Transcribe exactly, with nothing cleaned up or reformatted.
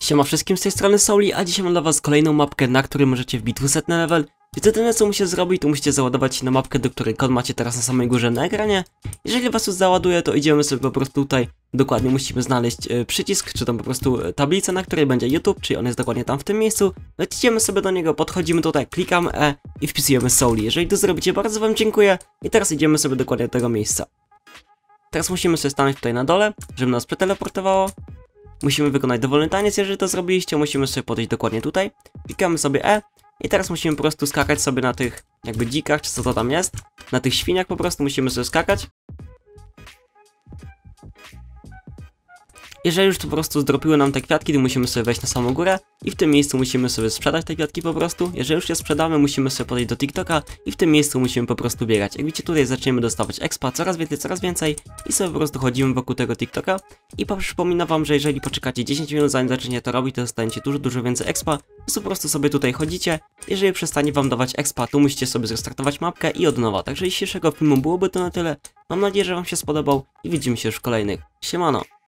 Siema wszystkim, z tej strony Souli, a dzisiaj mam dla was kolejną mapkę, na której możecie wbić dwusetny level. Więc jedyne co musicie zrobić, to musicie załadować się na mapkę, do której kod macie teraz na samej górze na ekranie. Jeżeli was już załaduje, to idziemy sobie po prostu tutaj, dokładnie musimy znaleźć y, przycisk, czy tam po prostu y, tablicę, na której będzie YouTube, czyli on jest dokładnie tam w tym miejscu. No i idziemy sobie do niego, podchodzimy tutaj, klikamy E i wpisujemy Souli. Jeżeli to zrobicie, bardzo wam dziękuję. I teraz idziemy sobie dokładnie do tego miejsca. Teraz musimy sobie stanąć tutaj na dole, żeby nas przeteleportowało. Musimy wykonać dowolny taniec, jeżeli to zrobiliście, musimy sobie podejść dokładnie tutaj. Klikamy sobie E i teraz musimy po prostu skakać sobie na tych jakby dzikach, czy co to tam jest. Na tych świniach po prostu musimy sobie skakać. Jeżeli już to po prostu zdropiły nam te kwiatki, to musimy sobie wejść na samą górę i w tym miejscu musimy sobie sprzedać te kwiatki po prostu. Jeżeli już je sprzedamy, musimy sobie podejść do TikToka i w tym miejscu musimy po prostu biegać. Jak widzicie, tutaj zaczniemy dostawać expa coraz więcej, coraz więcej i sobie po prostu chodzimy wokół tego TikToka. I przypominam wam, że jeżeli poczekacie dziesięć minut zanim zaczniecie to robić, to dostaniecie dużo, dużo więcej expa. Więc po prostu sobie tutaj chodzicie. Jeżeli przestanie wam dawać expa, to musicie sobie zrestartować mapkę i od nowa. Także dzisiejszego filmu byłoby to na tyle. Mam nadzieję, że wam się spodobał i widzimy się już w kolejnych. Siemano!